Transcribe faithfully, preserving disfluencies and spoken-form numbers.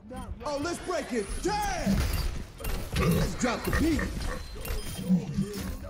Oh, let's break it. Damn! Let's drop the beat.